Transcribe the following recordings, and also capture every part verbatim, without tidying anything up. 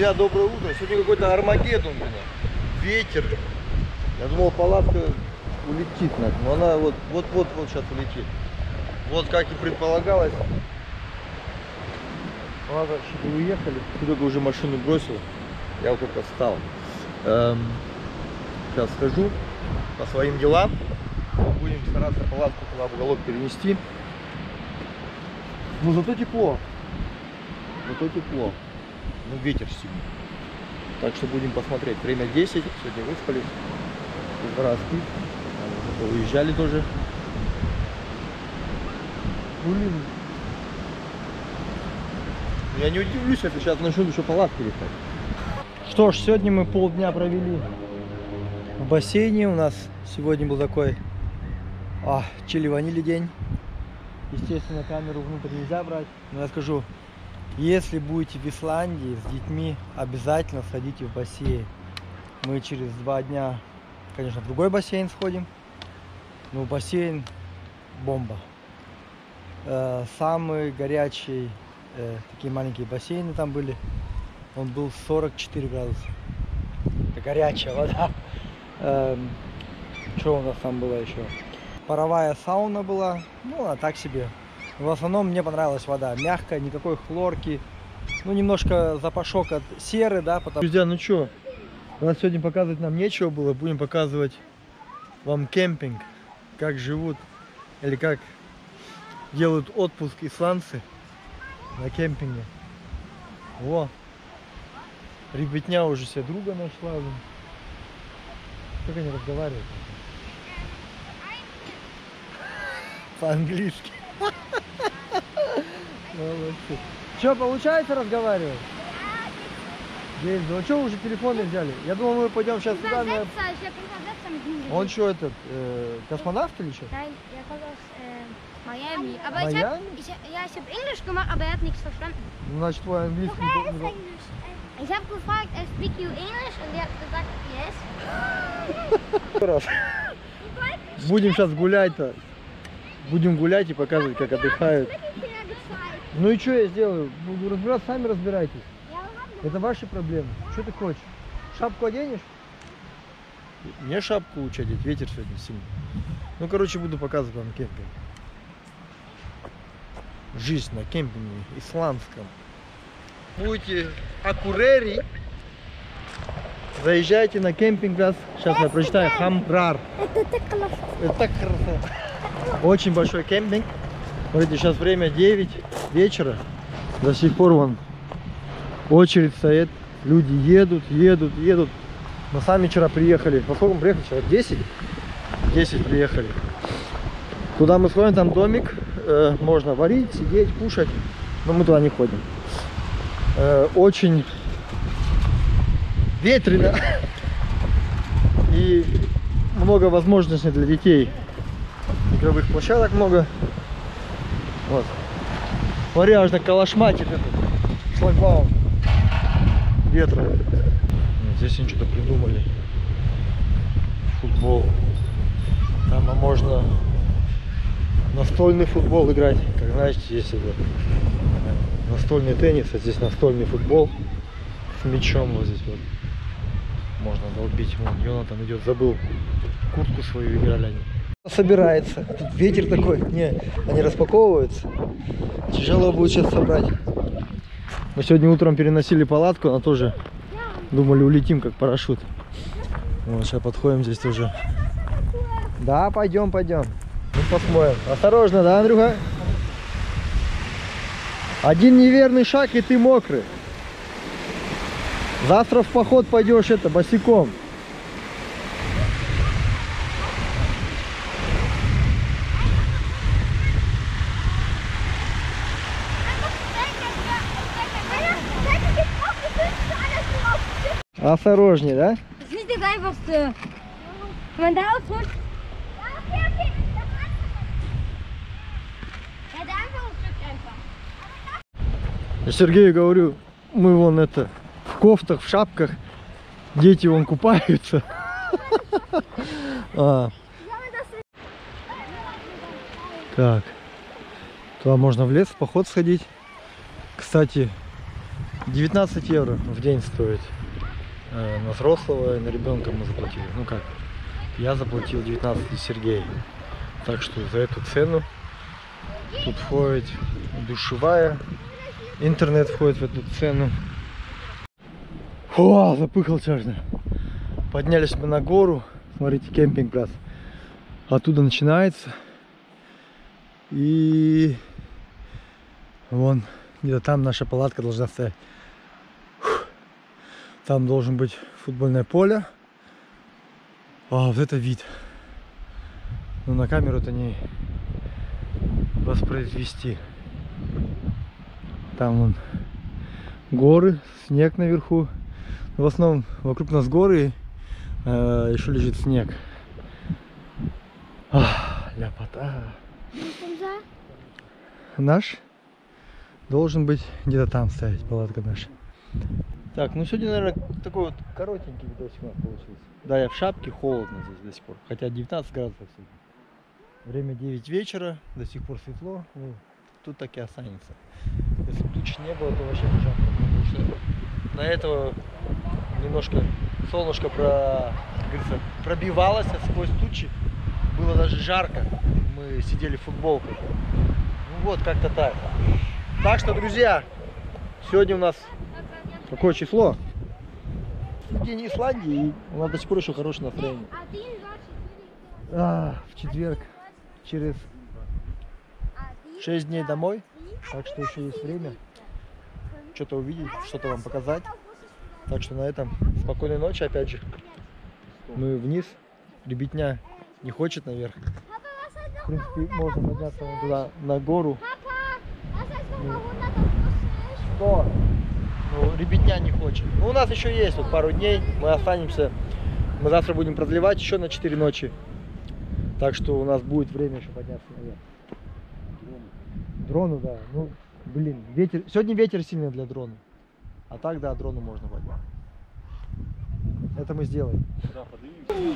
Друзья, доброе утро. Сегодня какой-то Армагеддон, блин. Ветер. Я думал, палатка улетит, но она вот вот вот вот сейчас улетит. Вот как и предполагалось. Ладно, что-то уехали. Серега уже машину бросил. Я вот только встал. Эм, сейчас схожу по своим делам. Будем стараться палатку туда в уголок перенести. Но зато тепло. Зато тепло. Ну, ветер сильный. Так что будем посмотреть. Время десять. Сегодня выспались. Два раза спит. Уже уезжали тоже. Блин. Я не удивлюсь, если сейчас начнут еще палатки летать. Что ж, сегодня мы полдня провели в бассейне. У нас сегодня был такой а, чили-ванили день. Естественно, камеру внутрь нельзя брать. Но я скажу, если будете в Исландии с детьми, обязательно сходите в бассейн. Мы через два дня, конечно, в другой бассейн сходим. Но бассейн бомба. Э, самый горячий, э, такие маленькие бассейны там были. Он был сорок четыре градуса. Это горячая вода. Э, что у нас там было еще? Паровая сауна была. Ну, а так себе. В основном мне понравилась вода. Мягкая, никакой хлорки. Ну, немножко запашок от серы, да. Потому... Друзья, ну что, у нас сегодня показывать нам нечего было. Будем показывать вам кемпинг. Как живут, или как делают отпуск исландцы на кемпинге. Во! Ребятня уже себе друга нашла. Как они разговаривают? По-английски. Молодцы. Что, получается разговаривать? Есть. Ну что, уже телефоны взяли? Я думал, мы пойдем сейчас сюда. На... Он что, этот, э, космонавт или что? Nein, der kommt aus äh, Miami. Aber ich hab, ich, ja, ich habe Englisch gemacht, aber er hat nichts verstanden. Значит, твой английский. Okay, ist Englisch. Ich habe gefragt, I speak you English? Und er hat gesagt, yes. Будем сейчас гулять-то. Будем гулять и показывать, как отдыхают. Ну и что я сделаю? Буду разбираться, сами разбирайтесь. Это ваши проблемы. Что ты хочешь? Шапку оденешь? Мне шапку лучше одеть, ветер сегодня сильный. Ну, короче, буду показывать вам кемпинг. Жизнь на кемпинге исландском. Будете Акурери, заезжайте на кемпинг раз. Сейчас я прочитаю. Хамрар. Это так хорошо. Очень большой кемпинг. Смотрите, сейчас время девять вечера. До сих пор вон очередь стоит. Люди едут, едут, едут. Мы сами вчера приехали. Во сколько мы приехали? Вчера десять? десять приехали. Куда мы сходим, там домик. Э, можно варить, сидеть, кушать. Но мы туда не ходим. Э, очень ветрено. И много возможностей для детей. Игровых площадок много. Вот. Смотри, аж так калашматит этот шлагбаум ветра. Здесь они что-то придумали. Футбол. Там можно настольный футбол играть. Как знаете, здесь это настольный теннис, а здесь настольный футбол с мячом. Вот здесь вот можно долбить. Вон, Йонатан идет, забыл куртку свою, играли они. Собирается. Тут ветер такой. Не, они распаковываются. Тяжело будет сейчас собрать. Мы сегодня утром переносили палатку, она тоже думали улетим как парашют. Вот сейчас подходим здесь тоже. Да, пойдем, пойдем. Ну посмотрим. Осторожно, да, Андрюха? Один неверный шаг и ты мокрый. Завтра в поход пойдешь это босиком. Осторожнее, да? Das ist das Einfachste. Wenn man da ausrutscht. Ja, okay, okay. Ja, der andere drückt einfach. Я Сергею говорю, мы вон это в кофтах, в шапках, дети вон купаются. Так, туда можно в лес в поход сходить. Кстати, девятнадцать евро в день стоит. Э, на взрослого и на ребенка мы заплатили. Ну как, я заплатил девятнадцать, и Сергей. Так что за эту цену тут входит душевая, интернет входит в эту цену. О, запыхал чажно. Поднялись мы на гору. Смотрите, кемпинг-плац. Оттуда начинается. И вон, где-то там наша палатка должна стоять. Фух. Там должен быть футбольное поле. А, вот это вид. Но на камеру это не воспроизвести. Там вон горы, снег наверху. В основном вокруг нас горы, э, еще лежит снег. Ах, ляпота. Наш должен быть где-то там стоять, палатка наша. Так, ну сегодня, наверное, такой вот коротенький видосик у нас получился. Да, я в шапке, холодно здесь до сих пор. Хотя девятнадцать градусов сегодня. Время девять вечера, до сих пор светло. Ну, тут так и останется. Если бы туч не было, то вообще не жарко. Потому что до этого немножко солнышко про, говорится, пробивалось сквозь тучи. Было даже жарко. Мы сидели в футболках. Ну вот, как-то так. Так что, друзья, сегодня у нас какое число? День Исландии, и у нас до сих пор еще хорошее настроение. А, в четверг через шесть дней домой. Так что еще есть время что-то увидеть, что-то вам показать. Так что на этом спокойной ночи, опять же. Мы вниз. Ребятня не хочет наверх. В принципе, можно подняться вон туда, на гору. Что? Ну, ребятня не хочет. Ну, у нас еще есть вот пару дней. Мы останемся. Мы завтра будем продлевать еще на четыре ночи. Так что у нас будет время еще подняться наверх. Дрону, да. Ну, блин, ветер. Сегодня ветер сильный для дрона. А так, да, дрону можно поднять. Это мы сделаем. Да, поднимемся.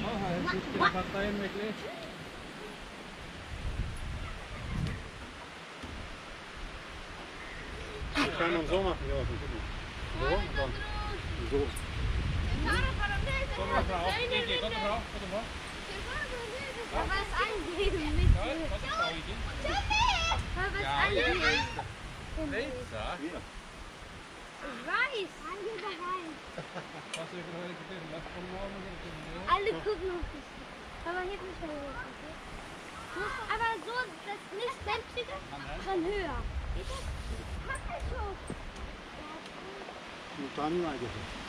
Alle gucken auf dich. Aber hier nicht mehr hoch. Aber so, das nicht selbst kann höher. Mach das so. Ну там не надо.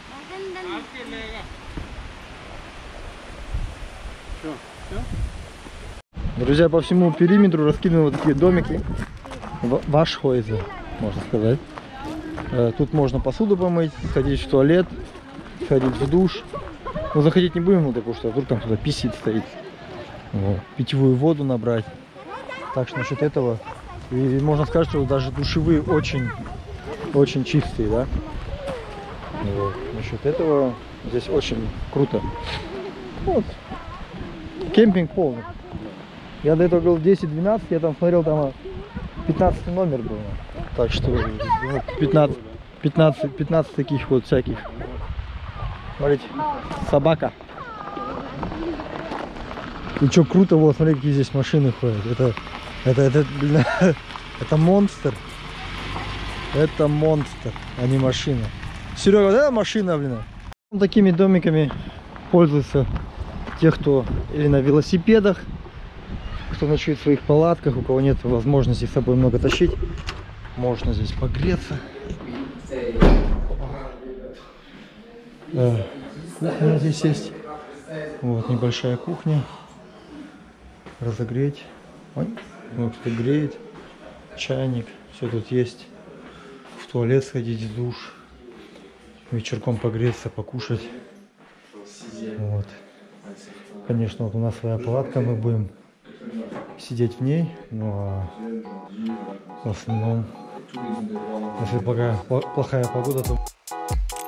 Все, все. Друзья, по всему периметру раскиданы вот такие домики. Вашхойзы, можно сказать. Тут можно посуду помыть, сходить в туалет, сходить в душ. Но заходить не будем, потому что вдруг там кто-то писит стоит. Вот. Питьевую воду набрать. Так что насчет этого. И можно сказать, что даже душевые очень, очень чистые, да. Вот. Насчет этого здесь очень круто. Вот. Кемпинг полный. Я до этого был десять-двенадцать, я там смотрел, там пятнадцатый номер был. Так что пятнадцать, пятнадцать, пятнадцать таких вот всяких. Смотрите, собака. И что круто, вот, смотри, какие здесь машины ходят. Это, это, это, блин, это монстр. Это монстр, а не машина. Серега, вот это машина, блин. Такими домиками пользуются те, кто или на велосипедах, кто ночует в своих палатках, у кого нет возможности с собой много тащить. Можно здесь погреться. Да. Кухня здесь есть. Вот небольшая кухня. Разогреть. Ой, ну, кто греет. Чайник. Все тут есть. В туалет сходить, в душ. Вечерком погреться, покушать. Вот. Конечно, вот у нас своя палатка, мы будем сидеть в ней. Ну а в основном, если плохая, плохая погода, то